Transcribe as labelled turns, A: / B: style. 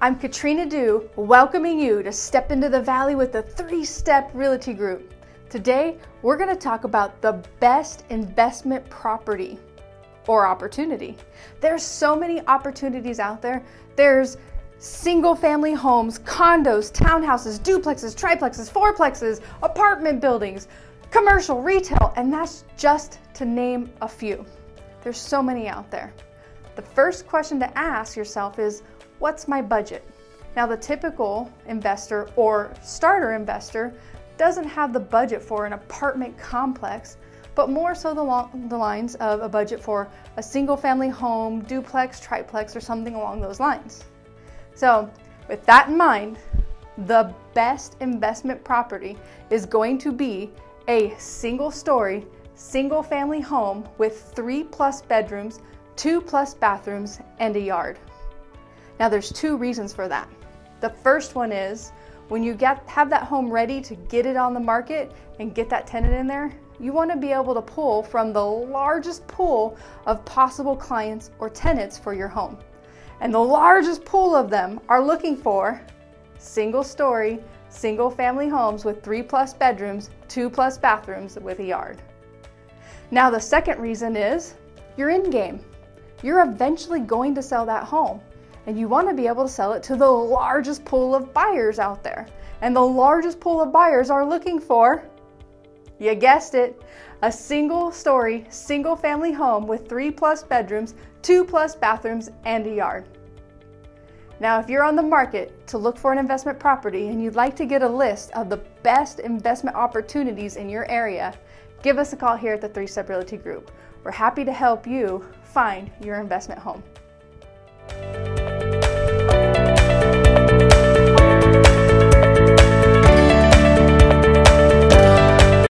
A: I'm Katrina Dew, welcoming you to Step into the Valley with the 3-Step Realty Group. Today, we're going to talk about the best investment property or opportunity. There's so many opportunities out there. There's single-family homes, condos, townhouses, duplexes, triplexes, fourplexes, apartment buildings, commercial, retail, and that's just to name a few. There's so many out there. The first question to ask yourself is, what's my budget? Now, the typical investor or starter investor doesn't have the budget for an apartment complex, but more so the lines of a budget for a single family home, duplex, triplex, or something along those lines. So with that in mind, the best investment property is going to be a single story, single family home with 3+ bedrooms, 2+ bathrooms, and a yard. Now there's 2 reasons for that. The first one is when you have that home ready to get it on the market and get that tenant in there, you want to be able to pull from the largest pool of possible clients or tenants for your home. And the largest pool of them are looking for single story, single family homes with 3+ bedrooms, 2+ bathrooms with a yard. Now the second reason is you're in game. You're eventually going to sell that home, and you want to be able to sell it to the largest pool of buyers out there. And the largest pool of buyers are looking for, you guessed it, a single story, single family home with 3+ bedrooms, 2+ bathrooms, and a yard. Now, if you're on the market to look for an investment property and you'd like to get a list of the best investment opportunities in your area, give us a call here at the 3-Step Realty Group. We're happy to help you find your investment home.